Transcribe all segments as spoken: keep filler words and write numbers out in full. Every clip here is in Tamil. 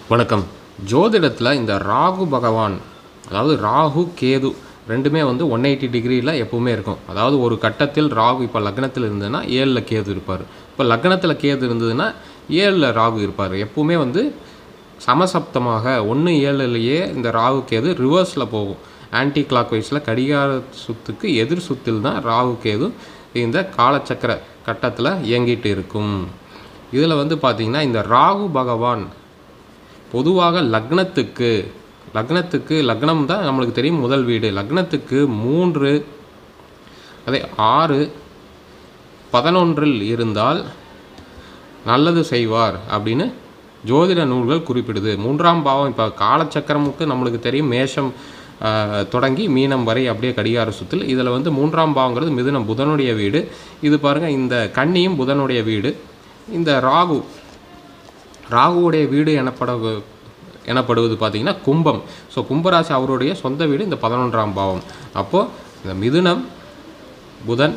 வணக்கம். ஜோதிடத்தில் இந்த ராகு பகவான், அதாவது ராகு கேது ரெண்டுமே வந்து ஒன் எயிட்டி டிகிரியில் எப்பவுமே இருக்கும். அதாவது ஒரு கட்டத்தில் ராகு இப்போ லக்னத்தில் இருந்ததுன்னா ஏழில் கேது இருப்பார். இப்போ லக்னத்தில் கேது இருந்ததுன்னா ஏழில் ராகு இருப்பார். எப்பவுமே வந்து சமசப்தமாக ஒன்று ஏழுலேயே இந்த ராகு கேது ரிவர்ஸில் போகும். ஆன்டி கிளாக் வைஸில் கடிகார சுத்துக்கு எதிர் சுத்தில் தான் ராகு கேது இந்த காலச்சக்கர கட்டத்தில் இயங்கிட்டு இருக்கும். இதில் வந்து பார்த்திங்கன்னா இந்த ராகு பகவான் பொதுவாக லக்னத்துக்கு லக்னத்துக்கு லக்னம் தான் நம்மளுக்கு தெரியும் முதல் வீடு. லக்னத்துக்கு மூன்று அதே ஆறு பதினொன்றில் இருந்தால் நல்லது செய்வார் அப்படின்னு ஜோதிட நூல்கள் குறிப்பிடுது. மூன்றாம் பாவம் இப்போ காலச்சக்கரமுக்கு நம்மளுக்கு தெரியும் மேஷம் தொடங்கி மீனம் வரை அப்படியே கடிகார சுத்தில். இதில் வந்து மூன்றாம் பாவங்கிறது மிதுனம் புதனுடைய வீடு. இது பாருங்கள், இந்த கன்னியும் புதனுடைய வீடு. இந்த ராகு ராகுவுடைய வீடு எனப்பட எனப்படுவது பார்த்திங்கன்னா கும்பம். ஸோ கும்பராசி அவருடைய சொந்த வீடு இந்த பதினொன்றாம் பாவம். அப்போது இந்த மிதுனம் புதன்,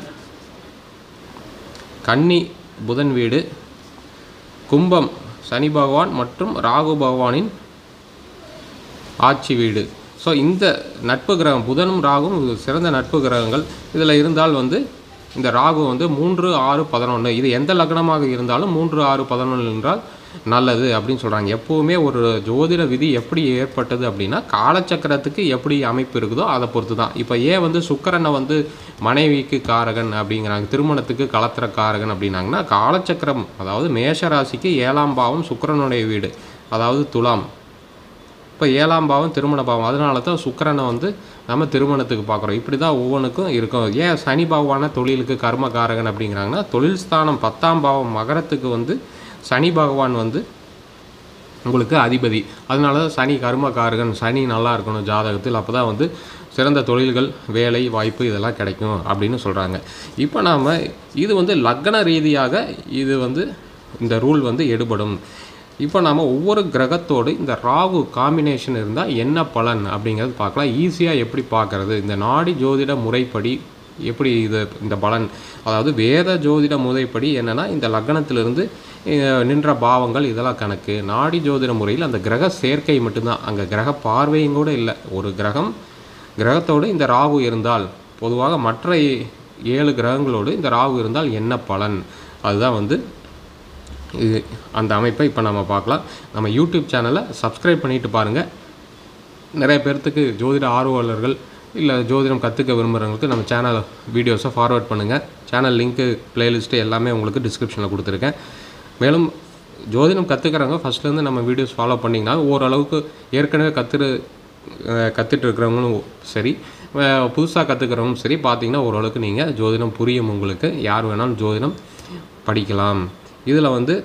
கன்னி புதன் வீடு, கும்பம் சனி பகவான் மற்றும் ராகு பகவானின் ஆட்சி வீடு. ஸோ இந்த நட்பு கிரகம் புதனும் ராகும் சிறந்த நட்பு கிரகங்கள். இதில் இருந்தால் வந்து இந்த ராகு வந்து மூன்று ஆறு பதினொன்று இது எந்த லக்னமாக இருந்தாலும் மூன்று ஆறு பதினொன்று என்றால் நல்லது அப்படின்னு சொல்கிறாங்க. எப்போவுமே ஒரு ஜோதிட விதி எப்படி ஏற்பட்டது அப்படின்னா காலச்சக்கரத்துக்கு எப்படி அமைப்பு இருக்குதோ அதை பொறுத்து தான். இப்போ ஏன் வந்து சுக்கிரனை வந்து மனைவிக்கு காரகன் அப்படிங்கிறாங்க, திருமணத்துக்கு கலத்திர காரகன் அப்படின்னாங்கன்னா காலச்சக்கரம் அதாவது மேஷராசிக்கு ஏழாம் பாவம் சுக்கிரனுடைய வீடு, அதாவது துலாம். இப்போ ஏழாம் பாவம் திருமண பாவம், அதனால தான் சுக்கிரனை வந்து நம்ம திருமணத்துக்கு பார்க்குறோம். இப்படி தான் ஒவ்வொன்றுக்கும் இருக்கும். ஏன் சனி பகவான தொழிலுக்கு கர்மகாரகன் அப்படிங்கிறாங்கன்னா தொழில் ஸ்தானம் பத்தாம் பாவம் மகரத்துக்கு வந்து சனி பகவான் வந்து உங்களுக்கு அதிபதி. அதனால தான் சனி கர்மகாரகன், சனி நல்லா இருக்கணும் ஜாதகத்தில், அப்போ தான் வந்து சிறந்த தொழில்கள் வேலை வாய்ப்பு இதெல்லாம் கிடைக்கும் அப்படின்னு சொல்கிறாங்க. இப்போ நாம் இது வந்து லக்ன ரீதியாக இது வந்து இந்த ரூல் வந்து எடுபடும். இப்போ நாம் ஒவ்வொரு கிரகத்தோடு இந்த ராகு காம்பினேஷன் இருந்தால் என்ன பலன் அப்படிங்கிறது பார்க்கலாம். ஈஸியாக எப்படி பார்க்குறது, இந்த நாடி ஜோதிட முறைப்படி எப்படி இது இந்த பலன், அதாவது வேத ஜோதிட முறைப்படி என்னென்னா இந்த லக்னத்திலிருந்து நின்ற பாவங்கள் இதெல்லாம் கணக்கு. நாடி ஜோதிட முறையில் அந்த கிரக சேர்க்கை மட்டும்தான், அங்கே கிரக பார்வையும் கூட இல்லை. ஒரு கிரகம் கிரகத்தோடு இந்த ராகு இருந்தால் பொதுவாக மற்ற ஏழு கிரகங்களோடு இந்த ராகு இருந்தால் என்ன பலன், அதுதான் வந்து இது அந்த அமைப்பை இப்போ நம்ம பார்க்கலாம். நம்ம யூடியூப் சேனலை சப்ஸ்கிரைப் பண்ணிட்டு பாருங்கள். நிறைய பேர்த்துக்கு ஜோதிட ஆர்வலர்கள் இல்லை ஜோதிடம் கற்றுக்க விரும்புகிறவங்களுக்கு நம்ம சேனல் வீடியோஸை ஃபார்வர்ட் பண்ணுங்கள். சேனல் லிங்க்கு ப்ளேலிஸ்ட்டு எல்லாமே உங்களுக்கு டிஸ்கிரிப்ஷனில் கொடுத்துருக்கேன். மேலும் ஜோதிடம் கற்றுக்கிறவங்க ஃபஸ்ட்லேருந்து நம்ம வீடியோஸ் ஃபாலோ பண்ணிங்கன்னா ஓரளவுக்கு ஏற்கனவே கற்று கற்றுட்டு இருக்கிறவங்களும் சரி புதுசாக கற்றுக்கிறவங்களும் சரி பார்த்தீங்கன்னா ஓரளவுக்கு நீங்கள் ஜோதிடம் புரியும். உங்களுக்கு யார் வேணாலும் ஜோதிடம் படிக்கலாம். இதில் வந்து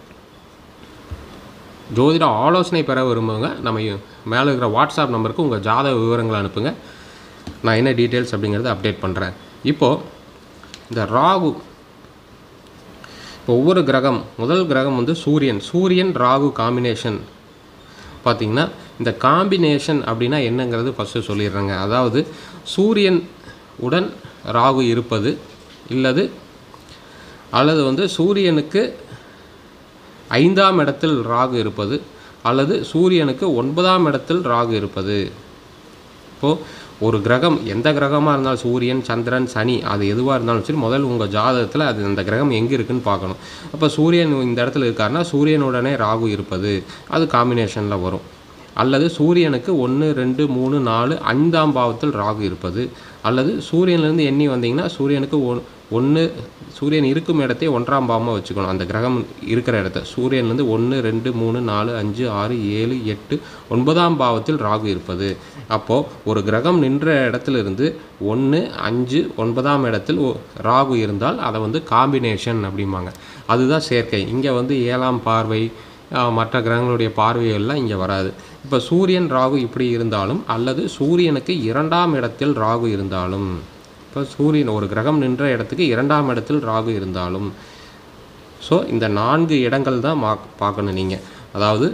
ஜோதிட ஆலோசனை பெற விரும்புங்க நம்ம மேலே இருக்கிற வாட்ஸ்அப் நம்பருக்கு உங்கள் ஜாதக விவரங்களை அனுப்புங்க. நான் என்ன டீட்டெயில்ஸ் அப்படிங்கிறத அப்டேட் பண்ணுறேன். இப்போது இந்த ராகு, இப்போ ஒவ்வொரு கிரகம், முதல் கிரகம் வந்து சூரியன். சூரியன் ராகு காம்பினேஷன் பார்த்திங்கன்னா இந்த காம்பினேஷன் அப்படின்னா என்னங்கிறது ஃபஸ்ட்டு சொல்லிடுறேங்க. அதாவது சூரியன் உடன் ராகு இருப்பது இல்லது அல்லது வந்து சூரியனுக்கு ஐந்தாம் இடத்தில் ராகு இருப்பது அல்லது சூரியனுக்கு ஒன்பதாம் இடத்தில் ராகு இருப்பது. இப்போது ஒரு கிரகம் எந்த கிரகமாக இருந்தாலும் சூரியன் சந்திரன் சனி அது எதுவாக இருந்தாலும் சரி முதல் உங்கள் ஜாதகத்தில் அது அந்த கிரகம் எங்கே இருக்குதுன்னு பார்க்கணும். அப்போ சூரியன் இந்த இடத்துல இருக்காருன்னா சூரியனுடனே ராகு இருப்பது அது காம்பினேஷனில் வரும். அல்லது சூரியனுக்கு ஒன்று ரெண்டு மூணு நாலு ஐந்தாம் பாவத்தில் ராகு இருப்பது அல்லது சூரியன்லேருந்து எண்ணி வந்தீங்கன்னா சூரியனுக்கு ஒ ஒன்று சூரியன் இருக்கும் இடத்தையே ஒன்றாம் பாவமாக வச்சுக்கணும். அந்த கிரகம் இருக்கிற இடத்த சூரியன்லேருந்து ஒன்று ரெண்டு மூணு நாலு அஞ்சு ஆறு ஏழு எட்டு ஒன்பதாம் பாவத்தில் ராகு இருப்பது. அப்போது ஒரு கிரகம் நின்ற இடத்துலேருந்து ஒன்று அஞ்சு ஒன்பதாம் இடத்தில் ராகு இருந்தால் அதை வந்து காம்பினேஷன் அப்படிம்பாங்க. அதுதான் சேர்க்கை. இங்கே வந்து ஏழாம் பார்வை மற்ற கிரகங்களுடைய பார்வையெல்லாம் இங்கே வராது. இப்போ சூரியன் ராகு இப்படி இருந்தாலும் அல்லது சூரியனுக்கு இரண்டாம் இடத்தில் ராகு இருந்தாலும், இப்போ சூரியன் ஒரு கிரகம் நின்ற இடத்துக்கு இரண்டாம் இடத்தில் ராகு இருந்தாலும், ஸோ இந்த நான்கு இடங்கள் தான் மா பார்க்கணும் நீங்கள். அதாவது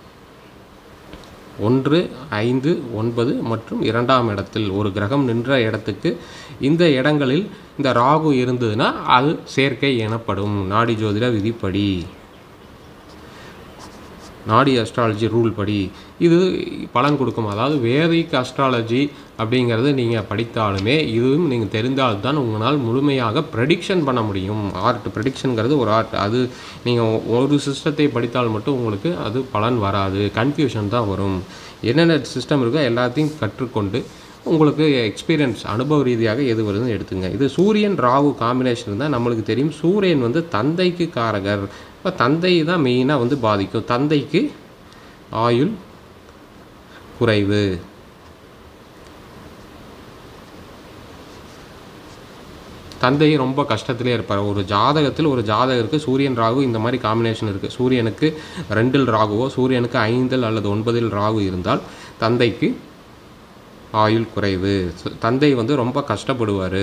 ஒன்று ஐந்து ஒன்பது மற்றும் இரண்டாம் இடத்தில் ஒரு கிரகம் நின்ற இடத்துக்கு இந்த இடங்களில் இந்த ராகு இருந்ததுன்னா அது சேர்க்கை எனப்படும் நாடி ஜோதிட விதிப்படி. நாடி அஸ்ட்ராலஜி ரூல் படி இது பலன் கொடுக்கும். அதாவது வேதிக் அஸ்ட்ராலஜி அப்படிங்கிறது நீங்கள் படித்தாலுமே இதுவும் நீங்கள் தெரிந்தால்தான் உங்களால் முழுமையாக ப்ரெடிக்ஷன் பண்ண முடியும். ஆர்ட் ப்ரெடிக்ஷனுங்கிறது ஒரு ஆர்ட். அது நீங்கள் ஒரு சிஸ்டத்தை படித்தால் மட்டும் உங்களுக்கு அது பலன் வராது, கன்ஃபியூஷன் தான் வரும். என்னென்ன சிஸ்டம் இருக்கோ எல்லாத்தையும் கற்றுக்கொண்டு உங்களுக்கு எக்ஸ்பீரியன்ஸ் அனுபவ ரீதியாக எது வருதுன்னு எடுத்துங்க. இது சூரியன் ராகு காம்பினேஷன் இருந்தால் நம்மளுக்கு தெரியும். சூரியன் வந்து தந்தைக்கு காரகர். இப்போ தந்தை தான் மெயினாக வந்து பாதிக்கும். தந்தைக்கு ஆயுள் குறைவு. தந்தை ரொம்ப கஷ்டத்திலே இருப்பார். ஒரு ஜாதகத்தில் ஒரு ஜாதகருக்கு சூரியன் ராகு இந்த மாதிரி காம்பினேஷன் இருக்குது. சூரியனுக்கு ரெண்டில் ராகுவோ சூரியனுக்கு ஐந்தில் அல்லது ஒன்பதில் ராகு இருந்தால் தந்தைக்கு ஆயுள் குறைவு. தந்தை வந்து ரொம்ப கஷ்டப்படுவார்.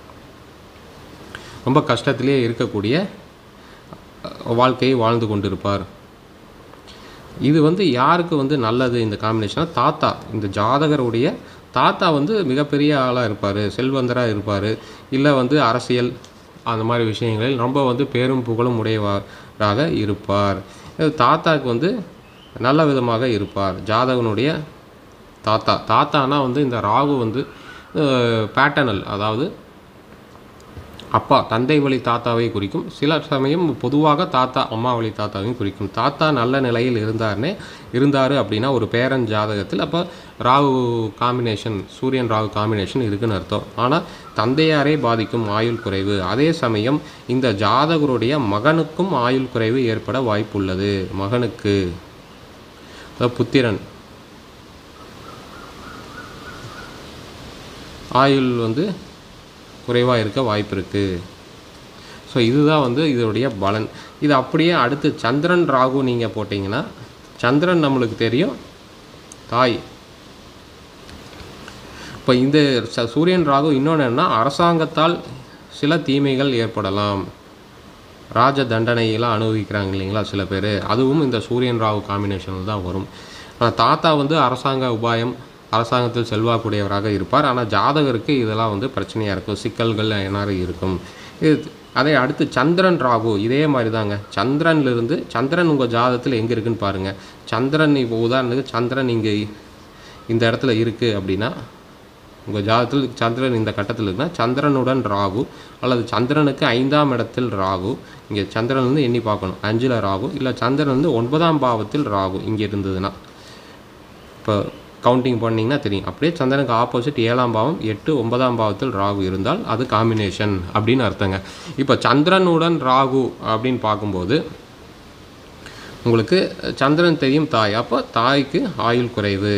ரொம்ப கஷ்டத்திலே இருக்கக்கூடிய வாழ்க்கையை வாழ்ந்து கொண்டிருப்பார். இது வந்து யாருக்கு வந்து நல்லது இந்த காம்பினேஷனாக? தாத்தா, இந்த ஜாதகருடைய தாத்தா வந்து மிகப்பெரிய ஆளாக இருப்பார், செல்வந்தராக இருப்பார், இல்லை வந்து அரசியல் அந்த மாதிரி விஷயங்களில் ரொம்ப வந்து பேரும் புகழும் உடையவராக இருப்பார். தாத்தாவுக்கு வந்து நல்ல விதமாக இருப்பார் ஜாதகனுடைய தாத்தா. தாத்தானா வந்து இந்த ராகு வந்து பேட்டர்னல், அதாவது அப்பா தந்தை வழி தாத்தாவை குறிக்கும். சில சமயம் பொதுவாக தாத்தா அம்மா வழி தாத்தாவையும் குறிக்கும். தாத்தா நல்ல நிலையில் இருந்தார்னே இருந்தார் அப்படின்னா ஒரு பேரன் ஜாதகத்தில் அப்போ ராகு காம்பினேஷன், சூரியன் ராகு காம்பினேஷன் இருக்குன்னு அர்த்தம். ஆனால் தந்தையாரே பாதிக்கும் ஆயுள் குறைவு. அதே சமயம் இந்த ஜாதகருடைய மகனுக்கும் ஆயுள் குறைவு ஏற்பட வாய்ப்புள்ளது. மகனுக்கு புத்திரன் ஆயுள் வந்து குறைவாக இருக்க வாய்ப்பு இருக்குது. ஸோ இதுதான் வந்து இதனுடைய பலன். இது அப்படியே அடுத்து சந்திரன் ராகு நீங்கள் போட்டிங்கன்னா, சந்திரன் நம்மளுக்கு தெரியும் தாய். இப்போ இந்த சூரியன் ராகு இன்னொன்று என்னன்னா, அரசாங்கத்தால் சில தீமைகள் ஏற்படலாம். ராஜ தண்டனையெல்லாம் அனுபவிக்கிறாங்க இல்லைங்களா சில பேர், அதுவும் இந்த சூரியன் ராகு காம்பினேஷனில் தான் வரும். ஆனால் தாத்தா வந்து அரசாங்க உபாயம், அரசாங்கத்தில் செல்வாக்குடையவராக இருப்பார். ஆனால் ஜாதகருக்கு இதெல்லாம் வந்து பிரச்சனையாக இருக்கும், சிக்கல்கள் என்ன இருக்கும். இது அதே அடுத்து சந்திரன் ராகு இதே மாதிரி தாங்க. சந்திரன்லேருந்து சந்திரன் உங்கள் ஜாதகத்தில் எங்கே இருக்குதுன்னு பாருங்கள். சந்திரன் இப்போ உதாரணத்துக்கு சந்திரன் இங்கே இந்த இடத்துல இருக்குது அப்படின்னா, உங்கள் ஜாதகத்தில் சந்திரன் இந்த கட்டத்தில் இருக்குன்னா சந்திரனுடன் ராகு, அல்லது சந்திரனுக்கு ஐந்தாம் இடத்தில் ராகு. இங்கே சந்திரன் வந்து எண்ணி பார்க்கணும், அஞ்சில் ராகு, இல்லை சந்திரன் வந்து ஒன்பதாம் பாவத்தில் ராகு இங்கே இருந்ததுன்னா, இப்போ கவுண்டிங் பண்ணிங்கன்னா தெரியும். அப்படியே சந்திரனுக்கு ஆப்போசிட் ஏழாம் பாவம், எட்டு ஒன்பதாம் பாவத்தில் ராகு இருந்தால் அது காம்பினேஷன் அப்படின்னு அர்த்தங்க. இப்போ சந்திரனுடன் ராகு அப்படின்னு பார்க்கும்போது உங்களுக்கு சந்திரன் தெரியும் தாய். அப்போ தாய்க்கு ஆயுள் குறைவு.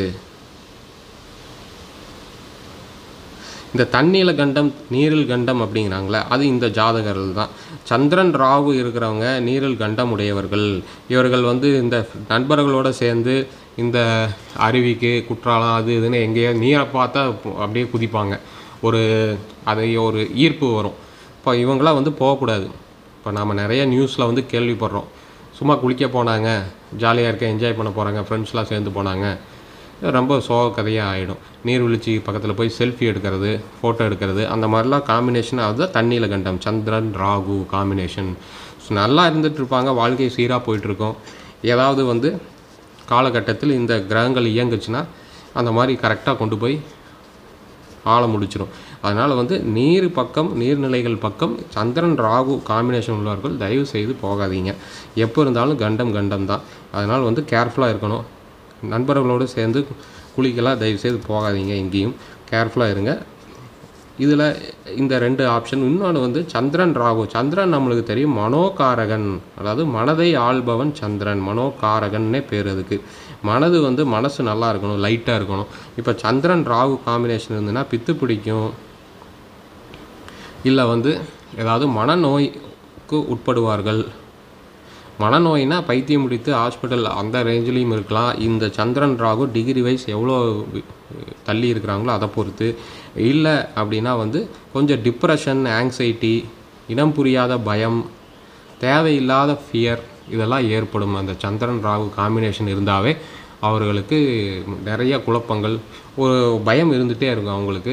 இந்த தண்ணீல கண்டம் நீரில் கண்டம் அப்படிங்கிறாங்களே, அது இந்த ஜாதகர்கள் தான். சந்திரன் ராகு இருக்கிறவங்க நீரில் கண்டம் உடையவர்கள். இவர்கள் வந்து இந்த நண்பர்களோடு சேர்ந்து இந்த அருவிக்கு குற்றாலம் அது இதுன்னு எங்கேயோ நீரை பார்த்தா அப்படியே குதிப்பாங்க. ஒரு அதை ஒரு ஈர்ப்பு வரும். இப்போ இவங்களாம் வந்து போகக்கூடாது. இப்போ நாம் நிறைய நியூஸில் வந்து கேள்விப்படுறோம், சும்மா குளிக்க போனாங்க, ஜாலியாக இருக்க என்ஜாய் பண்ண போகிறாங்க, ஃப்ரெண்ட்ஸ்லாம் சேர்ந்து போனாங்க, ரொம்ப சோக கதையாக ஆகிடும். நீர்வீழ்ச்சி பக்கத்தில் போய் செல்ஃபி எடுக்கிறது, ஃபோட்டோ எடுக்கிறது, அந்த மாதிரிலாம் காம்பினேஷன் அதுதான் தண்ணீல கண்டம், சந்திரன் ராகு காம்பினேஷன். ஸோ நல்லா இருந்துகிட்ருப்பாங்க, வாழ்க்கை சீராக போயிட்டுருக்கோம். ஏதாவது வந்து காலகட்டத்தில் இந்த கிரகங்கள் இயங்குச்சுன்னா அந்த மாதிரி கரெக்டாக கொண்டு போய் ஆழ முடிச்சிடும். அதனால் வந்து நீர் பக்கம், நீர்நிலைகள் பக்கம் சந்திரன் ராகு காம்பினேஷன் உள்ளவர்கள் தயவு செய்து போகாதீங்க. எப்போ இருந்தாலும் கண்டம் கண்டம் தான். அதனால் வந்து கேர்ஃபுல்லாக இருக்கணும். நண்பர்களோடு சேர்ந்து குளிக்கலாம் தயவுசெய்து போகாதீங்க, எங்கேயும் கேர்ஃபுல்லாக இருங்க. இதில் இந்த ரெண்டு ஆப்ஷன். இன்னொன்று வந்து சந்திரன் ராகு. சந்திரன் நம்மளுக்கு தெரியும் மனோகாரகன், அதாவது மனதை ஆள்பவன் சந்திரன், மனோகாரகன்னே பேர் அதுக்கு. மனது வந்து மனசு நல்லா இருக்கணும், லைட்டாக இருக்கணும். இப்போ சந்திரன் ராகு காம்பினேஷன் இருந்துன்னா பித்து பிடிக்கும், இல்லை வந்து ஏதாவது மனநோய்க்கு உட்படுவார்கள். மனநோயினா பைத்தியம் முடித்து ஹாஸ்பிட்டல் அந்த ரேஞ்சிலையும் இருக்கலாம். இந்த சந்திரன் ராகு டிகிரி வைஸ் எவ்வளோ தள்ளி இருக்கிறாங்களோ அதை பொறுத்து. இல்லை அப்படின்னா வந்து கொஞ்சம் டிப்ரெஷன், ஆங்ஸைட்டி, இனம் புரியாத பயம், தேவையில்லாத ஃபியர் இதெல்லாம் ஏற்படும். அந்த சந்திரன் ராகு காம்பினேஷன் இருந்தாவே அவர்களுக்கு நிறைய குழப்பங்கள், ஒரு பயம் இருந்துகிட்டே இருக்கும் அவங்களுக்கு.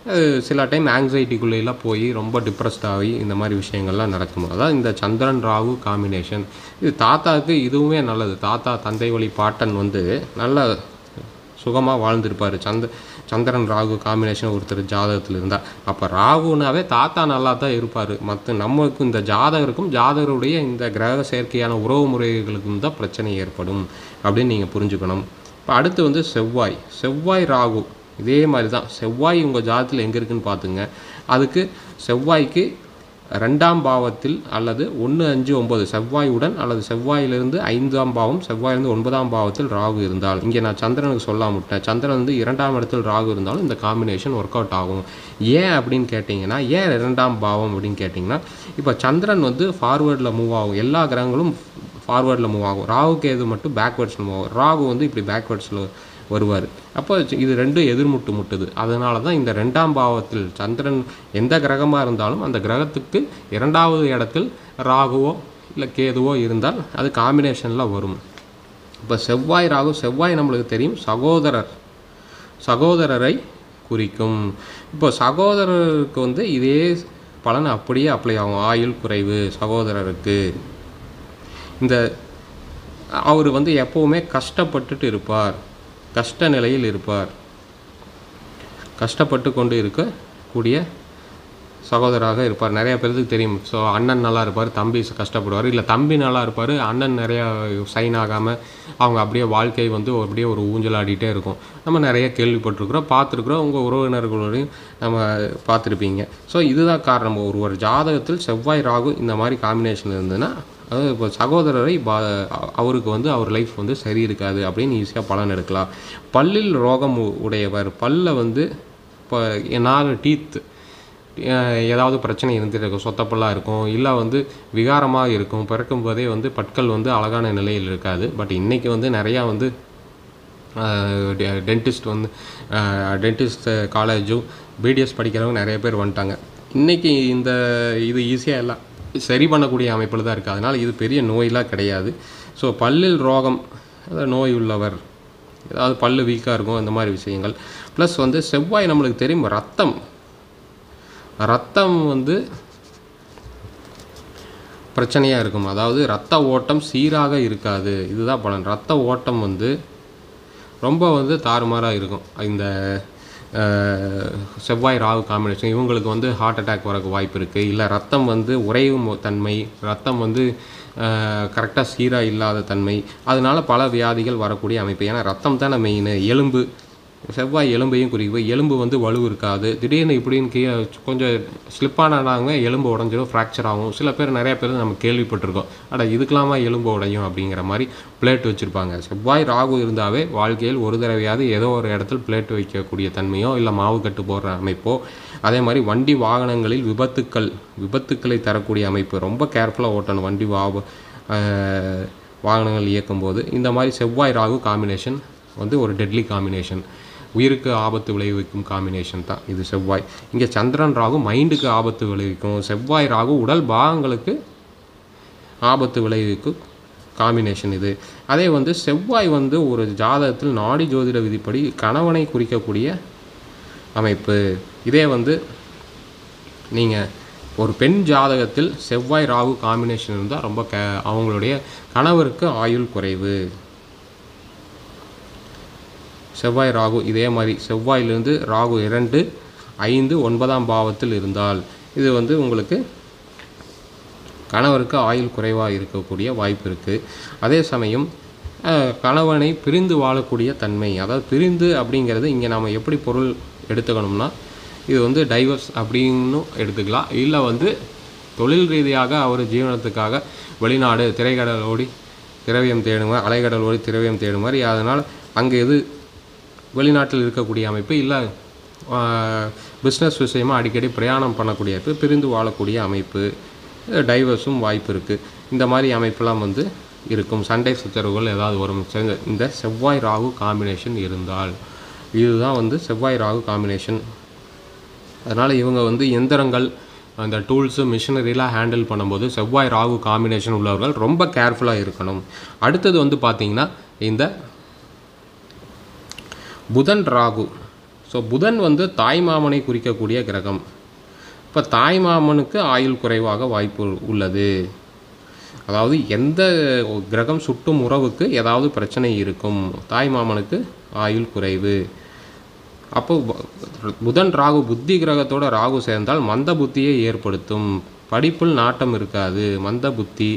சில டைம் ஆங்ஸைட்டிக்குள்ளேலாம் போய் ரொம்ப டிப்ரெஸ்ட் ஆகி இந்த மாதிரி விஷயங்கள்லாம் நடக்கும். அதான் இந்த சந்திரன் ராகு காம்பினேஷன். இது தாத்தாவுக்கு இதுவுமே நல்லது. தாத்தா தந்தை வழி பாட்டன் வந்து நல்ல சுகமாக வாழ்ந்திருப்பார். சந்த சந்திரன் ராகு காம்பினேஷன் ஒருத்தர் ஜாதகத்தில் இருந்தால். அப்போ ராகுனாவே தாத்தா நல்லா தான் இருப்பார். மற்ற நம்மளுக்கு இந்த ஜாதகருக்கும் ஜாதகருடைய இந்த கிரக செயற்கையான உறவு முறைகளுக்கும் தான் பிரச்சனை ஏற்படும் அப்படின்னு நீங்கள் புரிஞ்சுக்கணும். இப்போ அடுத்து வந்து செவ்வாய். செவ்வாய் ராகு இதே மாதிரி தான். செவ்வாய் உங்கள் ஜாதகத்தில் எங்கே இருக்குதுன்னு பார்த்துங்க. அதுக்கு செவ்வாய்க்கு ரெண்டாம் பாவத்தில் அல்லது ஒன்று அஞ்சு ஒம்பது செவ்வாயுடன் அல்லது செவ்வாயிலிருந்து ஐந்தாம் பாவம் செவ்வாயிலிருந்து ஒன்பதாம் பாவத்தில் ராகு இருந்தால், இங்கே நான் சந்திரனுக்கு சொல்லாம விட்டேன். சந்திரன் வந்து இரண்டாம் இடத்தில் ராகு இருந்தாலும் இந்த காம்பினேஷன் ஒர்க் அவுட் ஆகும். ஏன் அப்படின்னு கேட்டிங்கன்னா, ஏன் இரண்டாம் பாவம் அப்படின்னு கேட்டிங்கன்னா, இப்போ சந்திரன் வந்து ஃபார்வேர்டில் மூவ் ஆகும். எல்லா கிரகங்களும் ஃபார்வேர்டில் மூவ் ஆகும். ராகு கேது மட்டும் பேக்வேர்ட்ஸில் மூவ் ஆகும். ராகு வந்து இப்படி பேக்வேர்ட்ஸில் வருவார். அப்போ இது ரெண்டும் எதிர்முட்டு முட்டுது. அதனால தான் இந்த ரெண்டாம் பாவத்தில் சந்திரன் எந்த கிரகமாக இருந்தாலும் அந்த கிரகத்துக்கு இரண்டாவது இடத்தில் ராகுவோ இல்லை கேதுவோ இருந்தால் அது காம்பினேஷனில் வரும். இப்போ செவ்வாய் ராகு, செவ்வாய் நம்மளுக்கு தெரியும் சகோதரர், சகோதரரை குறிக்கும். இப்போ சகோதரருக்கு வந்து இதே பலன் அப்படியே அப்ளை ஆகும். ஆயுள் குறைவு சகோதரருக்கு. இந்த அவர் வந்து எப்போவுமே கஷ்டப்பட்டுட்டு இருப்பார், கஷ்ட நிலையில் இருப்பார். கஷ்டப்பட்டு கொண்டு இருக்கக்கூடிய சகோதராக இருப்பார். நிறைய பேருக்கு தெரியும். ஸோ அண்ணன் நல்லா இருப்பார், தம்பி கஷ்டப்படுவார். இல்லை தம்பி நல்லா இருப்பார், அண்ணன் நிறையா சைன் ஆகாமல் அவங்க அப்படியே வாழ்க்கை வந்து அப்படியே ஒரு ஊஞ்சலாடிட்டே இருக்கும். நம்ம நிறைய கேள்விப்பட்டிருக்கிறோம், பார்த்துருக்குறோம். உங்கள் உறவினர்களோடையும் நம்ம பார்த்துருப்பீங்க. ஸோ இதுதான் காரணம். ஒரு ஒரு ஜாதகத்தில் செவ்வாய் ராகு இந்த மாதிரி காம்பினேஷன் இருந்ததுன்னா அது இப்போ சகோதரரை பா அவருக்கு வந்து அவர் லைஃப் வந்து சரி இருக்காது அப்படின்னு ஈஸியாக பலன் எடுக்கலாம். பல்லில் ரோகம் உடையவர், பல்ல வந்து இப்போ நாலு டீத் ஏதாவது பிரச்சனை இருந்துட்டு இருக்கும், சொத்தப்பல்லாக இருக்கும், இல்லை வந்து விகாரமாக இருக்கும். பிறக்கும் போதே வந்து பற்கள் வந்து அழகான நிலையில் இருக்காது. பட் இன்றைக்கி வந்து நிறையா வந்து டென்டிஸ்ட் வந்து டென்டிஸ்ட் காலேஜும் பிடிஎஸ் படிக்கிறவங்க நிறைய பேர் வந்துட்டாங்க. இன்றைக்கி இந்த இது ஈஸியாக எல்லாம் சரி பண்ணக்கூடிய அமைப்பில் தான் இருக்குது. அதனால் இது பெரிய நோயெலாம் கிடையாது. ஸோ பல்லில் ரோகம், அதாவது நோய் உள்ளவர், ஏதாவது பல்லு வீக்காக இருக்கும், இந்த மாதிரி விஷயங்கள். ப்ளஸ் வந்து செவ்வாய் நம்மளுக்கு தெரியும் ரத்தம், ரத்தம் வந்து பிரச்சனையாக இருக்கும். அதாவது ரத்த ஓட்டம் சீராக இருக்காது. இதுதான் பலன். ரத்த ஓட்டம் வந்து ரொம்ப வந்து தாறுமாறாக இருக்கும். இந்த செவ்வாய் ராகு காம்பினேஷன் இவங்களுக்கு வந்து ஹார்ட் அட்டாக் வரக்கு வாய்ப்பு இருக்குது. இல்லை ரத்தம் வந்து உறையும் தன்மை, ரத்தம் வந்து கரெக்டாக சீராக இல்லாத தன்மை, அதனால பல வியாதிகள் வரக்கூடிய அமைப்பு. ஏன்னா ரத்தம் தானே மெயின். எலும்பு, செவ்வாய் எலும்பையும் குறிக்கும். எலும்பு வந்து வலு இருக்காது. திடீர்னு இப்படின்னு கீழே கொஞ்சம் ஸ்லிப்பானாங்க எலும்பு உடஞ்சிடும், ஃப்ராக்சர் ஆகும். சில பேர் நிறைய பேர் நம்ம கேள்விப்பட்டிருக்கோம், அட இதுக்கெல்லாமா எலும்பு உடையும் அப்படிங்கிற மாதிரி பிளேட் வச்சுருப்பாங்க. செவ்வாய் ராகு இருந்தாவே வாழ்க்கையில் ஒரு தடவையாவது ஏதோ ஒரு இடத்துல பிளேட் வைக்கக்கூடிய தன்மையோ இல்லை மாவு கட்டு போடுற அமைப்போ, அதே மாதிரி வண்டி வாகனங்களில் விபத்துக்கள் விபத்துக்களை தரக்கூடிய அமைப்பு. ரொம்ப கேர்ஃபுல்லாக ஓட்டணும் வண்டி வா வாகனங்கள் இயக்கும்போது. இந்த மாதிரி செவ்வாய் ராகு காம்பினேஷன் வந்து ஒரு டெட்லி காம்பினேஷன், உயிருக்கு ஆபத்து விளைவிக்கும் காம்பினேஷன் தான் இது செவ்வாய். இங்கே சந்திரன் ராகு மைண்டுக்கு ஆபத்து விளைவிக்கும், செவ்வாய் ராகு உடல் பாகங்களுக்கு ஆபத்து விளைவிக்கும் காம்பினேஷன் இது. அதே வந்து செவ்வாய் வந்து ஒரு ஜாதகத்தில் நாடி ஜோதிட விதிப்படி கணவனை குறிக்கக்கூடிய அமைப்பு. இதே வந்து நீங்கள் ஒரு பெண் ஜாதகத்தில் செவ்வாய் ராகு காம்பினேஷன் இருந்தால் ரொம்ப க அவங்களுடைய கணவருக்கு ஆயுள் குறைவு. செவ்வாய் ராகு இதே மாதிரி செவ்வாயிலிருந்து ராகு இரண்டு ஐந்து ஒன்பதாம் பாவத்தில் இருந்தால் இது வந்து உங்களுக்கு கணவருக்கு ஆயுள் குறைவாக இருக்கக்கூடிய வாய்ப்பு இருக்குது. அதே சமயம் கணவனை பிரிந்து வாழக்கூடிய தன்மை, அதாவது பிரிந்து அப்படிங்கிறது இங்கே நாம் எப்படி பொருள் எடுத்துக்கணும்னா, இது வந்து டைவர்ஸ் அப்படின்னு எடுத்துக்கலாம். இல்லை வந்து தொழில் ரீதியாக அவர் ஜீவனத்துக்காக வெளிநாடு திரைக்கடல் ஓடி திரவியம் தேடுவார், அலைக்கடல் ஓடி திரவியம் தேடுவார். அதனால் அங்கே எது வெளிநாட்டில் இருக்கக்கூடிய அமைப்பு, இல்லை பிஸ்னஸ் விஷயமாக அடிக்கடி பிரயாணம் பண்ணக்கூடிய அமைப்பு, பிரிந்து வாழக்கூடிய அமைப்பு, டைவர்ஸும் வாய்ப்பு இருக்குது. இந்த மாதிரி அமைப்பெல்லாம் வந்து இருக்கும். சண்டை சச்சரவுகள் ஏதாவது வரும் இந்த செவ்வாய் ராகு காம்பினேஷன் இருந்தால். இதுதான் வந்து செவ்வாய் ராகு காம்பினேஷன். அதனால் இவங்க வந்து எந்திரங்கள், அந்த டூல்ஸு மிஷினரிலாம் ஹேண்டில் பண்ணும்போது செவ்வாய் ராகு காம்பினேஷன் உள்ளவர்கள் ரொம்ப கேர்ஃபுல்லாக இருக்கணும். அடுத்தது வந்து பார்த்திங்கன்னா இந்த புதன் ராகு. ஸோ புதன் வந்து தாய்மாமனை குறிக்கக்கூடிய கிரகம். இப்போ தாய்மாமனுக்கு ஆயுள் குறைவாக வாய்ப்பு உள்ளது. அதாவது எந்த கிரகம் சுட்டும் உறவுக்கு ஏதாவது பிரச்சனை இருக்கும். தாய்மாமனுக்கு ஆயுள் குறைவு. அப்போ புதன் ராகு புத்தி கிரகத்தோட ராகு சேர்ந்தால் மந்த புத்தியை ஏற்படுத்தும். படிப்பில் நாட்டம் இருக்காது, மந்த புத்தி.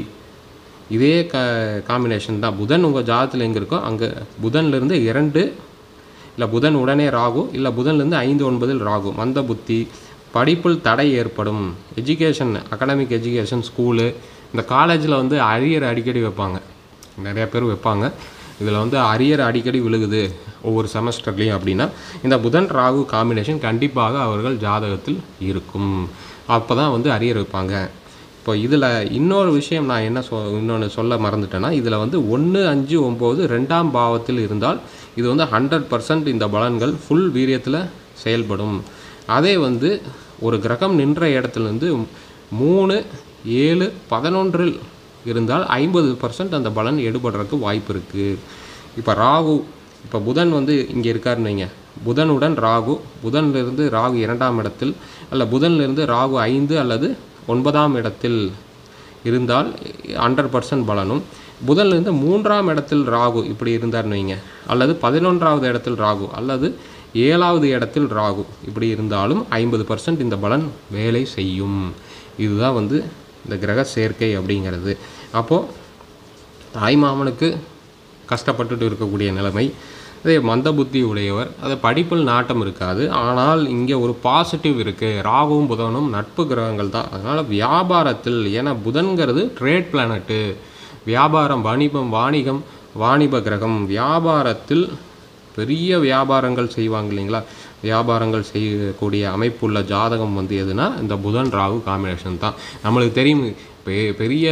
இதே க காம்பினேஷன் தான். புதன் உங்கள் ஜாதகத்தில் எங்கே இருக்கோ அங்கே புதன்லேருந்து இரண்டு இல்லை புதன் உடனே ராகு இல்லை புதன்லேருந்து ஐந்து ஒன்பதில் ராகு, மந்த புத்தி, படிப்பில் தடை ஏற்படும். எஜுகேஷன், அகாடமிக் எஜுகேஷன், ஸ்கூலு, இந்த காலேஜில் வந்து அரியர் அடிக்கடி வைப்பாங்க, நிறையா பேர் வைப்பாங்க. இதில் வந்து அரியர் அடிக்கடி விழுகுது ஒவ்வொரு செமஸ்டர்லேயும் அப்படின்னா இந்த புதன் ராகு காம்பினேஷன் கண்டிப்பாக அவர்கள் ஜாதகத்தில் இருக்கும். அப்போ தான் வந்து அரியர் வைப்பாங்க. இப்போ இதில் இன்னொரு விஷயம் நான் என்ன சொ இன்னொன்று சொல்ல மறந்துட்டேன்னா, இதில் வந்து ஒன்று அஞ்சு ஒம்பது ரெண்டாம் பாவத்தில் இருந்தால் இது வந்து ஹண்ட்ரட் பர்சன்ட் இந்த பலன்கள் ஃபுல் வீரியத்தில் செயல்படும். அதே வந்து ஒரு கிரகம் நின்ற இடத்துலேருந்து மூணு ஏழு பதினொன்றில் இருந்தால் ஐம்பது பர்சன்ட் அந்த பலன் எடுபடுறதுக்கு வாய்ப்பு இருக்குது. இப்போ ராகு, இப்போ புதன் வந்து இங்கே இருக்காருன்னு வைங்க, புதனுடன் ராகு, புதன்லேருந்து ராகு இரண்டாம் இடத்தில் அல்ல புதன்லேருந்து ராகு ஐந்து அல்லது ஒன்பதாம் இடத்தில் இருந்தால் ஹண்ட்ரட் பர்சன்ட் பலனும், புதன்லேருந்து மூன்றாம் இடத்தில் ராகு இப்படி இருந்தார்னு வைங்க, அல்லது பதினொன்றாவது இடத்தில் ராகு அல்லது ஏழாவது இடத்தில் ராகு இப்படி இருந்தாலும் ஐம்பது பர்சன்ட் இந்த பலன் வேலை செய்யும். இதுதான் வந்து இந்த கிரக சேர்க்கை அப்படிங்கிறது. அப்போது தாய்மாமனுக்கு கஷ்டப்பட்டுட்டு இருக்கக்கூடிய நிலைமை, அதே மந்த புத்தி உடையவர், அது படிப்பில் நாட்டம் இருக்காது. ஆனால் இங்கே ஒரு பாசிட்டிவ் இருக்குது, ராகுவும் புதனும் நட்பு கிரகங்கள் தான். அதனால் வியாபாரத்தில், ஏன்னா புதன்கிறது ட்ரேட் பிளானட்டு, வியாபாரம், வணிபம், வாணிகம், வாணிப கிரகம், வியாபாரத்தில் பெரிய வியாபாரங்கள் செய்வாங்க இல்லைங்களா, வியாபாரங்கள் செய்யக்கூடிய அமைப்புள்ள ஜாதகம் வந்து எதுனா இந்த புதன் ராகு காம்பினேஷன் தான். நம்மளுக்கு தெரியும் பெ பெரிய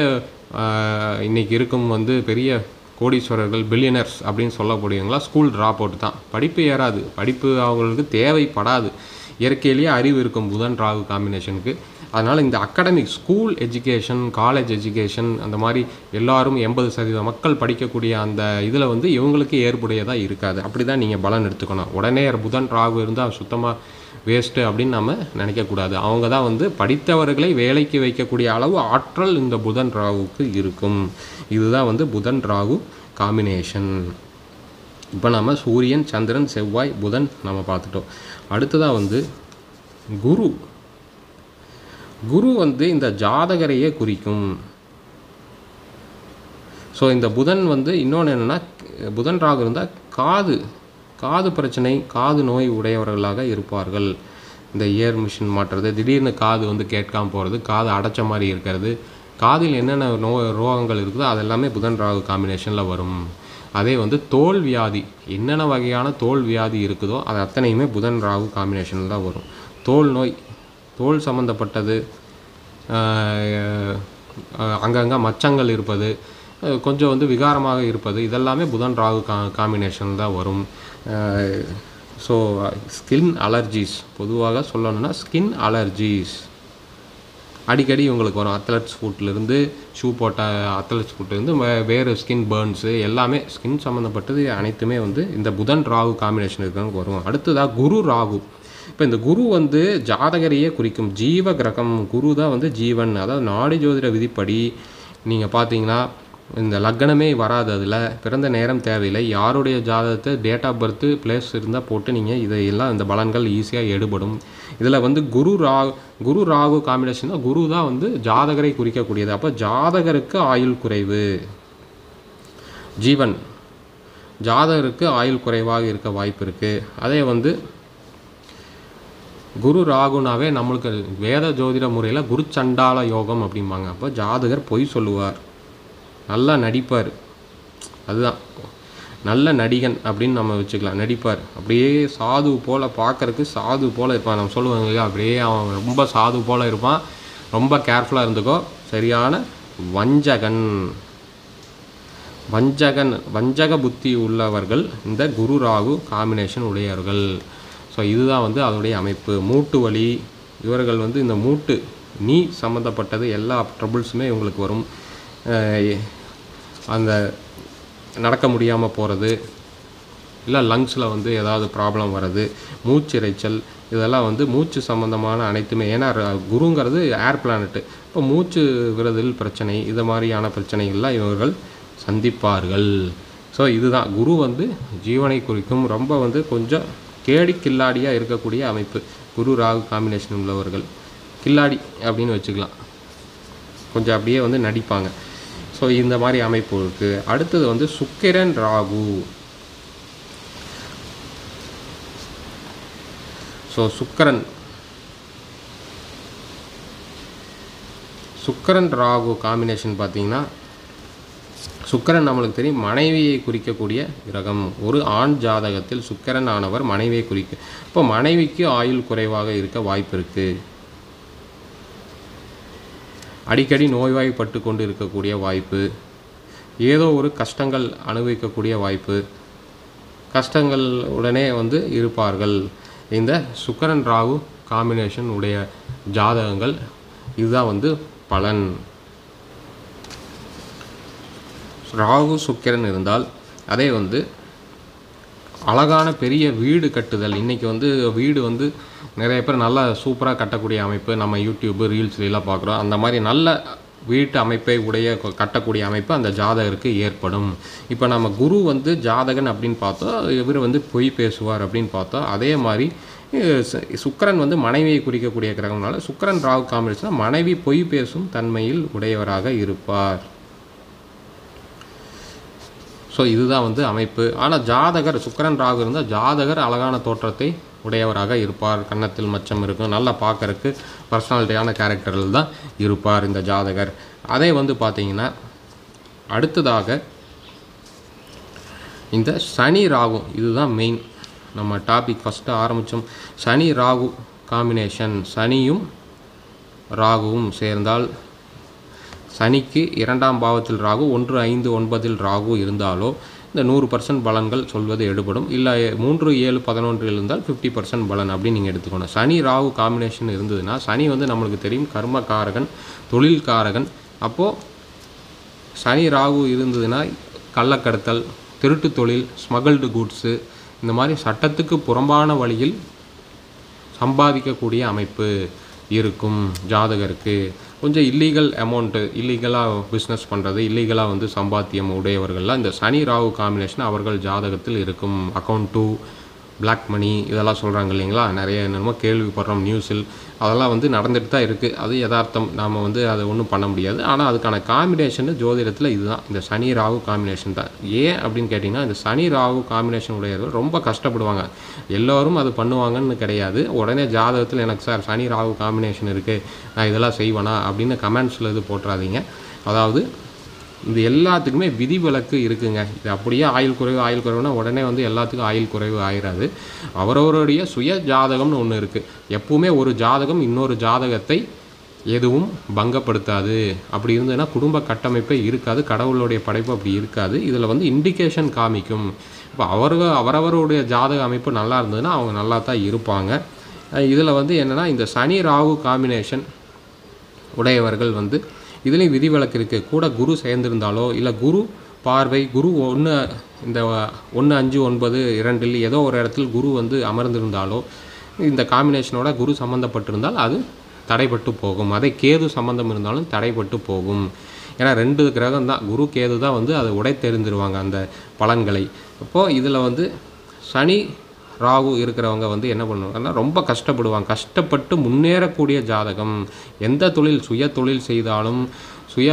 இன்றைக்கி இருக்கும் வந்து பெரிய கோடீஸ்வரர்கள், பில்லியனர்ஸ் அப்படின்னு சொல்லக்கூடியவங்களா ஸ்கூல் ட்ராப் அவுட் தான். படிப்பு ஏறாது, படிப்பு அவங்களுக்கு தேவைப்படாது, இயற்கையிலேயே அறிவு இருக்கும் புதன் ராகு காம்பினேஷனுக்கு. அதனால் இந்த academic school education, college education, அந்த மாதிரி எல்லாரும் எண்பது சதவீதம் மக்கள் படிக்கக்கூடிய அந்த இதில் வந்து இவங்களுக்கு ஏற்புடையதாக இருக்காது. அப்படி தான் நீங்கள் பலன் எடுத்துக்கணும். உடனே புதன் ராகு இருந்தால் சுத்தமாக வேஸ்ட்டு அப்படின்னு நம்ம நினைக்கக்கூடாது. அவங்க தான் வந்து படித்தவர்களை வேலைக்கு வைக்கக்கூடிய அளவு ஆற்றல் இந்த புதன் ராகுக்கு இருக்கும். இதுதான் வந்து புதன் ராகு காம்பினேஷன். இப்போ நம்ம சூரியன், சந்திரன், செவ்வாய், புதன் நம்ம பார்த்துட்டோம். அடுத்ததாக வந்து குரு. குரு வந்து இந்த ஜாதகரையே குறிக்கும். ஸோ இந்த புதன் வந்து இன்னொன்று என்னென்னா, புதன் ராகு இருந்தால் காது காது பிரச்சனை, காது நோய் உடையவர்களாக இருப்பார்கள். இந்த இயர் மிஷின் மாட்டுறது, திடீர்னு காது வந்து கேட்காமல் போகிறது, காது அடைச்ச மாதிரி இருக்கிறது, காதில் என்னென்ன நோ ரோகங்கள் இருக்குதோ அதெல்லாமே புதன் ராகு காம்பினேஷனில் வரும். அதே வந்து தோல் வியாதி, என்னென்ன வகையான தோல் வியாதி இருக்குதோ அது அத்தனையுமே புதன் ராகு காம்பினேஷனில் தான் வரும். தோல் நோய், தோல் சம்மந்தப்பட்டது, அங்கங்கே மச்சங்கள் இருப்பது, கொஞ்சம் வந்து விகாரமாக இருப்பது, இதெல்லாமே புதன் ராகு கா காம்பினேஷன் தான் வரும். ஸோ ஸ்கின் அலர்ஜிஸ், பொதுவாக சொல்லணும்னா ஸ்கின் அலர்ஜிஸ் அடிக்கடி உங்களுக்கு வரும். அத்லட்ஸ் ஃபுட்லேருந்து, ஷூ போட்ட அத்லட்ஸ் ஃபுட்லேருந்து வேறு ஸ்கின் பேர்ன்ஸு, எல்லாமே ஸ்கின் சம்மந்தப்பட்டது அனைத்துமே வந்து இந்த புதன் ராகு காம்பினேஷன் இருக்கிறவங்க வரும். அடுத்ததாக குரு ராகு. இப்போ இந்த குரு வந்து ஜாதகரையே குறிக்கும், ஜீவ கிரகம். குரு தான் வந்து ஜீவன். அதாவது நாடி ஜோதிட விதிப்படி நீங்கள் பார்த்தீங்கன்னா இந்த லக்னமே வராது, அதில் பிறந்த நேரம் தேவையில்லை, யாருடைய ஜாதகத்தை டேட் ஆஃப் பர்த்து பிளேஸ் இருந்தால் போட்டு நீங்கள் இதையெல்லாம் இந்த பலன்கள் ஈஸியாக எடுபடும். இதில் வந்து குரு ரா குரு ராகு காம்பினேஷன் தான், குரு தான் வந்து ஜாதகரை குறிக்கக்கூடியது. அப்போ ஜாதகருக்கு ஆயுள் குறைவு, ஜீவன் ஜாதகருக்கு ஆயுள் குறைவாக இருக்க வாய்ப்பு இருக்குது. அதே வந்து குரு ராகுனாவே நம்மளுக்கு வேத ஜோதிட முறையில் குரு சண்டால யோகம் அப்படிம்பாங்க. அப்போ ஜாதகர் பொய் சொல்லுவார், நல்லா நடிப்பார், அதுதான் நல்ல நடிகன் அப்படின்னு நம்ம வச்சுக்கலாம். நடிப்பார், அப்படியே சாது போல் பார்க்குறக்கு சாது போல் இருப்பான். நம்ம சொல்லுவாங்க இல்லையா, அப்படியே அவன் ரொம்ப சாது போல் இருப்பான், ரொம்ப கேர்ஃபுல்லாக இருந்துக்கோ. சரியான வஞ்சகன், வஞ்சகன் வஞ்சக புத்தி உள்ளவர்கள் இந்த குரு ராகு காம்பினேஷன் உடையவர்கள். ஸோ இதுதான் வந்து அதனுடைய அமைப்பு. மூட்டு வலி, இவர்கள் வந்து இந்த மூட்டு நீ சம்மந்தப்பட்டது எல்லா ட்ரபிள்ஸுமே இவங்களுக்கு வரும். அந்த நடக்க முடியாமல் போகிறது, இல்லை லங்ஸில் வந்து ஏதாவது ப்ராப்ளம் வர்றது, மூச்சிரைச்சல், இதெல்லாம் வந்து மூச்சு சம்மந்தமான அனைத்துமே. ஏன்னா குருங்கிறது ஏர் பிளானட்டு. இப்போ மூச்சு விடுதல் பிரச்சனை, இது மாதிரியான பிரச்சனைகள்லாம் இவர்கள் சந்திப்பார்கள். ஸோ இதுதான் குரு வந்து ஜீவனை குறிக்கும். ரொம்ப வந்து கொஞ்சம் கேடி கில்லாடியாக இருக்கக்கூடிய அமைப்பு குரு ராகு காம்பினேஷன் உள்ளவர்கள். கில்லாடி அப்படின்னு வச்சுக்கலாம், கொஞ்சம் அப்படியே வந்து நடிப்பாங்க. ஸோ இந்த மாதிரி அமைப்பு இருக்குது. அடுத்தது வந்து சுக்கிரன் ராகு. ஸோ சுக்கிரன் சுக்கிரன் ராகு காம்பினேஷன் பார்த்திங்கன்னா, சுக்கிரன் நம்மளுக்கு தெரியும் மனைவியை குறிக்கக்கூடிய கிரகம். ஒரு ஆண் ஜாதகத்தில் சுக்கிரன் ஆனவர் மனைவியை குறிக்க. இப்போ மனைவிக்கு ஆயுள் குறைவாக இருக்க வாய்ப்பு இருக்குது. அடிக்கடி நோய்வாய்ப்பட்டு கொண்டு இருக்கக்கூடிய வாய்ப்பு, ஏதோ ஒரு கஷ்டங்கள் அனுபவிக்கக்கூடிய வாய்ப்பு, கஷ்டங்கள் உடனே வந்து இருப்பார்கள் இந்த சுக்கிரன் ராகு காம்பினேஷன் உடைய ஜாதகங்கள். இதுதான் வந்து பலன். ராகு சுக்கிரன் இருந்தால் அதே வந்து அழகான பெரிய வீடு கட்டுதல். இன்றைக்கி வந்து வீடு வந்து நிறைய பேர் நல்லா சூப்பராக கட்டக்கூடிய அமைப்பு நம்ம யூடியூப்பு ரீல்ஸ்லாம் பார்க்குறோம். அந்த மாதிரி நல்ல வீட்டு அமைப்பை உடைய கட்டக்கூடிய அமைப்பு அந்த ஜாதகருக்கு ஏற்படும். இப்போ நம்ம குரு வந்து ஜாதகன் அப்படின்னு பார்த்தோம், இவர் வந்து பொய் பேசுவார் அப்படின்னு பார்த்தோம். அதே மாதிரி சுக்கிரன் வந்து மனைவியை குறிக்கக்கூடிய கிரகம்னால சுக்கிரன் ராகு காம்பினேஷன் மனைவி பொய் பேசும் தன்மையில் உடையவராக இருப்பார். ஸோ இதுதான் வந்து அமைப்பு. ஆனால் ஜாதகர் சுக்கிரன் ராகு இருந்தால் ஜாதகர் அழகான தோற்றத்தை உடையவராக இருப்பார். கன்னத்தில் மச்சம் இருக்கும், நல்லா பார்க்கறக்கு பர்சனாலிட்டியான கேரக்டரில் தான் இருப்பார் இந்த ஜாதகர். அதே வந்து பார்த்திங்கன்னா அடுத்ததாக இந்த சனி ராகு, இதுதான் மெயின் நம்ம டாபிக். ஃபஸ்ட்டு ஆரம்பித்தோம் சனி ராகு காம்பினேஷன். சனியும் ராகுவும் சேர்ந்தால், சனிக்கு இரண்டாம் பாவத்தில் ராகு, ஒன்று ஐந்து ஒன்பதில் ராகு இருந்தாலோ இந்த நூறு பர்சன்ட் பலன்கள் சொல்வது எடுபடும். இல்லை மூன்று ஏழு பதினொன்றில் இருந்தால் ஃபிஃப்டி பர்சன்ட் பலன் அப்படின்னு நீங்கள் எடுத்துக்கணும். சனி ராகு காம்பினேஷன் இருந்ததுன்னா, சனி வந்து நம்மளுக்கு தெரியும் கர்மகாரகன், தொழில்காரகன். அப்போது சனி ராகு இருந்ததுன்னா கள்ளக்கடத்தல், திருட்டு தொழில், ஸ்மகல்டு குட்ஸு, இந்த மாதிரி சட்டத்துக்கு புறம்பான வழியில் சம்பாதிக்கக்கூடிய அமைப்பு இருக்கும் ஜாதகருக்கு. கொஞ்சம் இல்லீகல் அமௌண்ட்டு, இல்லீகலாக பிஸ்னஸ் பண்ணுறது, இல்லீகலாக வந்து சம்பாத்தியம் உடையவர்கள்லாம் இந்த சனி ராகு காம்பினேஷன் அவர்கள் ஜாதகத்தில் இருக்கும். அக்கௌண்ட் டூ, பிளாக் மணி, இதெல்லாம் சொல்கிறாங்க இல்லைங்களா, நிறைய என்னென்னமோ கேள்விப்படுறோம் நியூஸில். அதெல்லாம் வந்து நடந்துட்டு தான் இருக்குது. அது யதார்த்தம், நாம் வந்து அதை ஒன்றும் பண்ண முடியாது. ஆனால் அதுக்கான காம்பினேஷன் ஜோதிடத்தில் இதுதான், இந்த சனி ராகு காம்பினேஷன் தான். ஏன் அப்படின்னு கேட்டிங்கன்னா, இந்த சனி ராகு காம்பினேஷன் உடையவர்கள் ரொம்ப கஷ்டப்படுவாங்க. எல்லோரும் அது பண்ணுவாங்கன்னு கிடையாது. உடனே ஜாதகத்தில் எனக்கு சார் சனி ராகு காம்பினேஷன் இருக்குது, நான் இதெல்லாம் செய்வேனா அப்படின்னு கமெண்ட்ஸில் இது போட்டுறாதீங்க. அதாவது இது எல்லாத்துக்குமே விதிவிலக்கு இருக்குங்க. இது அப்படியே ஆயுள் குறைவு ஆயுள் குறைவுனா உடனே வந்து எல்லாத்துக்கும் ஆயுள் குறைவு ஆயிடாது. அவரவருடைய சுய ஜாதகம்னு ஒன்று இருக்குது. எப்பவுமே ஒரு ஜாதகம் இன்னொரு ஜாதகத்தை எதுவும் பங்கப்படுத்தாது. அப்படி இருந்ததுன்னா குடும்ப கட்டமைப்பே இருக்காது, கடவுளுடைய படைப்பு அப்படி இருக்காது. இதில் வந்து இண்டிகேஷன் காமிக்கும். இப்போ அவர்கள் அவரவருடைய ஜாதக அமைப்பு நல்லா இருந்ததுன்னா அவங்க நல்லா தான் இருப்பாங்க. இதில் வந்து என்னென்னா, இந்த சனி ராகு காம்பினேஷன் உடையவர்கள் வந்து இதுலேயும் விதிவிலக்கு இருக்குது. கூட குரு சேர்ந்திருந்தாலோ, இல்லை குரு பார்வை, குரு ஒன்று இந்த ஒன்று அஞ்சு ஒன்பது இரண்டில் ஏதோ ஒரு இடத்துல குரு வந்து அமர்ந்திருந்தாலோ, இந்த காம்பினேஷனோட குரு சம்மந்தப்பட்டிருந்தால் அது தடைபட்டு போகும். அதே கேது சம்மந்தம் இருந்தாலும் தடைபட்டு போகும். ஏன்னா ரெண்டு கிரகம் தான், குரு கேது தான் வந்து அதை உடை தெரிந்துருவாங்க அந்த பலன்களை. அப்போது இதில் வந்து சனி ராகு இருக்கிறவங்க வந்து என்ன பண்ணுவாங்கன்னா ரொம்ப கஷ்டப்படுவாங்க. கஷ்டப்பட்டு முன்னேறக்கூடிய ஜாதகம். எந்த தொழில் சுய தொழில் செய்தாலும், சுய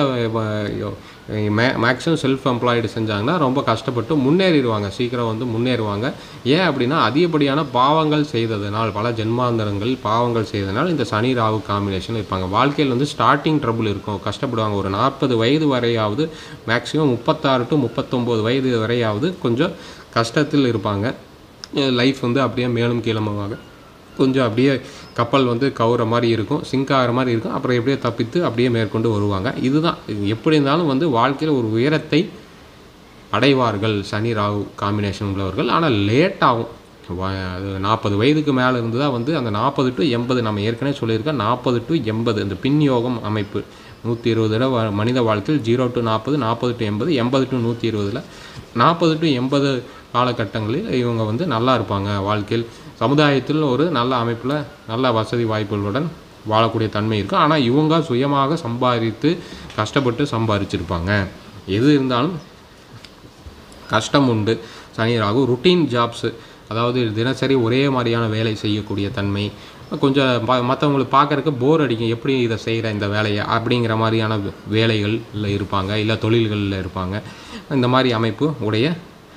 மே மேக்ஸிமம் செல்ஃப் எம்ப்ளாய்டு செஞ்சாங்கன்னா ரொம்ப கஷ்டப்பட்டு முன்னேறிடுவாங்க, சீக்கிரம் வந்து முன்னேறுவாங்க. ஏன் அப்படின்னா அதிகப்படியான பாவங்கள் செய்ததனால், பல ஜென்மாந்தரங்கள் பாவங்கள் செய்ததனால் இந்த சனி ராகு காம்பினேஷன் இருப்பாங்க. வாழ்க்கையில் வந்து ஸ்டார்டிங் ட்ரபுள் இருக்கும், கஷ்டப்படுவாங்க. ஒரு நாற்பது வயது வரையாவது, மேக்ஸிமம் முப்பத்தாறு டு முப்பத்தொம்போது வயது வரையாவது கொஞ்சம் கஷ்டத்தில் இருப்பாங்க. லைஃப் வந்து அப்படியே மேலும் கீழமாக கொஞ்சம் அப்படியே கப்பல் வந்து கவுற மாதிரி இருக்கும், சிங்க் ஆகிற மாதிரி இருக்கும். அப்புறம் எப்படியே தப்பித்து அப்படியே மேற்கொண்டு வருவாங்க. இதுதான் எப்படி இருந்தாலும் வந்து வாழ்க்கையில் ஒரு உயரத்தை அடைவார்கள் சனி ராகு காம்பினேஷன் உள்ளவர்கள். ஆனால் லேட் ஆகும். அது நாற்பது வயதுக்கு மேலே இருந்து தான் வந்து அந்த நாற்பது டு எண்பது நம்ம ஏற்கனவே சொல்லியிருக்கோம். நாற்பது டு எண்பது இந்த பின்யோகம் அமைப்பு நூற்றி இருபது தடவை மனித வாழ்க்கையில் ஜீரோ டு நாற்பது, நாற்பது டு எண்பது, எண்பது டு நூற்றி இருபதில் நாற்பது டு எண்பது காலகட்டங்களில் இவங்க வந்து நல்லா இருப்பாங்க. வாழ்க்கையில் சமுதாயத்தில் ஒரு நல்ல அமைப்பில் நல்ல வசதி வாய்ப்புகளுடன் வாழக்கூடிய தன்மை இருக்குது. ஆனால் இவங்க சுயமாக சம்பாதித்து கஷ்டப்பட்டு சம்பாதிச்சிருப்பாங்க. எது இருந்தாலும் கஷ்டம் உண்டு. சனி ராகு ருட்டீன் ஜாப்ஸு, அதாவது தினசரி ஒரே மாதிரியான வேலை செய்யக்கூடிய தன்மை, கொஞ்சம் ப மற்றவங்களுக்கு பார்க்குறக்கு போர் அடிக்கும். எப்படி இதை செய்கிற இந்த வேலையை அப்படிங்கிற மாதிரியான வேலைகளில் இருப்பாங்க, இல்லை தொழில்களில் இருப்பாங்க. இந்த மாதிரி அமைப்பு உடைய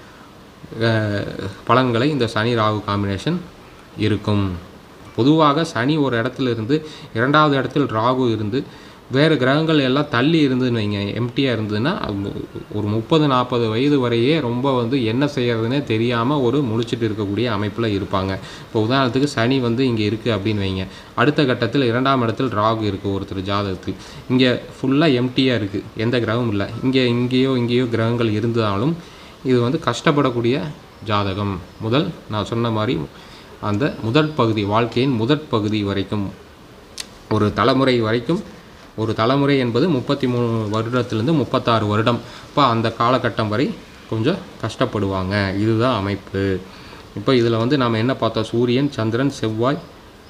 பலன்களை இந்த சனி ராகு காம்பினேஷன் இருக்கும். பொதுவாக சனி ஒரு இடத்துல இருந்து இரண்டாவது இடத்தில் ராகு இருந்து வேறு கிரகங்கள் எல்லாம் தள்ளி இருந்துன்னு வைங்க, எம்டியாக இருந்ததுன்னா ஒரு முப்பது நாற்பது வயது வரையே ரொம்ப வந்து என்ன செய்கிறதுனே தெரியாமல் ஒரு முழிச்சிட்டு இருக்கக்கூடிய அமைப்பில் இருப்பாங்க. இப்போ உதாரணத்துக்கு சனி வந்து இங்கே இருக்குது அப்படின்னு வைங்க, அடுத்த கட்டத்தில் இரண்டாம் இடத்தில் ராகு இருக்குது ஒருத்தர் ஜாதகத்துக்கு, இங்கே ஃபுல்லாக எம்டியாக இருக்குது, எந்த கிரகமும் இல்லை, இங்கே இங்கேயோ இங்கேயோ கிரகங்கள் இருந்தாலும் இது வந்து கஷ்டப்படக்கூடிய ஜாதகம். முதல் நான் சொன்ன மாதிரி அந்த முதல் பகுதி, வாழ்க்கையின் முதற் பகுதி வரைக்கும், ஒரு தலைமுறை வரைக்கும், ஒரு தலைமுறை என்பது முப்பத்தி மூணு வருடத்துலேருந்து முப்பத்தாறு வருடம், இப்போ அந்த காலகட்டம் வரை கொஞ்சம் கஷ்டப்படுவாங்க. இதுதான் அமைப்பு. இப்போ இதில் வந்து நாம் என்ன பார்த்தோம், சூரியன், சந்திரன், செவ்வாய்,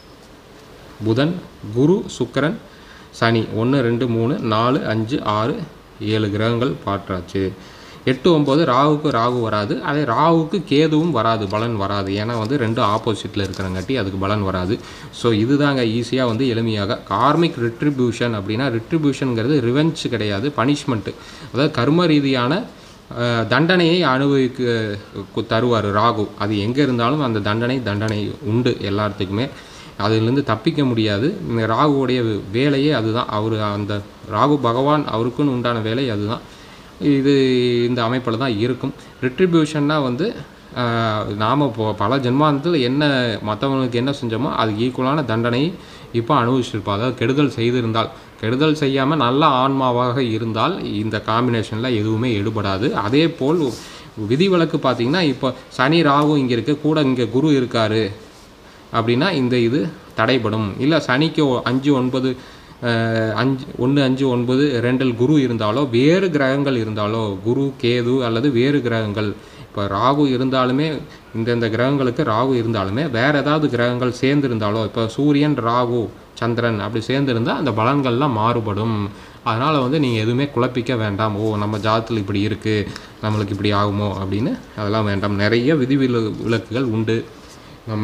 புதன், குரு, சுக்கிரன், சனி, ஒன்று ரெண்டு மூணு நாலு அஞ்சு ஆறு ஏழு கிரகங்கள் பாற்றாச்சு. எட்டு ஒம்பது ராகுக்கு ராகு வராது, அதே ராகுக்கு கேதுவும் வராது, பலன் வராது. ஏன்னா வந்து ரெண்டு ஆப்போசிட்டில் இருக்கிறங்காட்டி அதுக்கு பலன் வராது. ஸோ இதுதாங்க ஈஸியாக வந்து எளிமையாக கார்மிக் ரிட்ரிபியூஷன் அப்படின்னா, ரிட்ரிபியூஷனுங்கிறது ரிவெஞ்ச் கிடையாது, பனிஷ்மெண்ட்டு. அதாவது கர்ம ரீதியான தண்டனையை அனுபவிக்க தருவார் ராகு. அது எங்கே இருந்தாலும் அந்த தண்டனை தண்டனை உண்டு எல்லாத்துக்குமே, அதிலிருந்து தப்பிக்க முடியாது. இந்த ராகுவோடைய வேலையே அதுதான். அவர் அந்த ராகு பகவான் அவருக்குன்னு உண்டான வேலை அதுதான். இது இந்த அமைப்பில் தான் இருக்கும். ரிட்ரிபியூஷன்னா வந்து நாம் இப்போ பல ஜென்மாந்தத்தில் என்ன மற்றவங்களுக்கு என்ன செஞ்சோமோ அதுக்கு ஈக்குவலான தண்டனை இப்போ அனுபவிச்சிருப்போம். அதாவது கெடுதல் செய்திருந்தால், கெடுதல் செய்யாமல் நல்ல ஆன்மாவாக இருந்தால் இந்த காம்பினேஷனில் எதுவுமே எடுபடாது. அதே போல் விதிவிலக்கு பார்த்திங்கன்னா, இப்போ சனி ராகு இங்கே இருக்குது, கூட இங்கே குரு இருக்கார் அப்படின்னா இந்த இது தடைப்படும். இல்லை சனிக்கு அஞ்சு ஒன்பது அஞ்சு ஒன்று அஞ்சு ஒன்பது ரெண்டில் குரு இருந்தாலோ, வேறு கிரகங்கள் இருந்தாலோ, குரு கேது அல்லது வேறு கிரகங்கள், இப்போ ராகு இருந்தாலுமே இந்தந்த கிரகங்களுக்கு ராகு இருந்தாலுமே வேறு ஏதாவது கிரகங்கள் சேர்ந்துருந்தாலோ, இப்போ சூரியன் ராகு சந்திரன் அப்படி சேர்ந்துருந்தால் அந்த பலன்கள்லாம் மாறுபடும். அதனால் வந்து நீங்கள் எதுவுமே குழப்பிக்க வேண்டாம். ஓ நம்ம ஜாதத்தில் இப்படி இருக்குது, நம்மளுக்கு இப்படி ஆகுமோ அப்படின்னு அதெல்லாம் வேண்டாம். நிறைய விதி விலக்குகள் உண்டு. நம்ம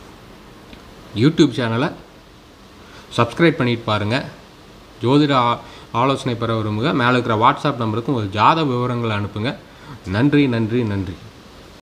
யூடியூப் சேனலை சப்ஸ்கிரைப் பண்ணிட்டு பாருங்கள். ஜோதிட ஆலோசனை பெற விரும்புங்க, மேலே இருக்கிற வாட்ஸ்அப் நம்பருக்கு ஒரு ஜாத விவரங்களை அனுப்புங்க. நன்றி நன்றி நன்றி.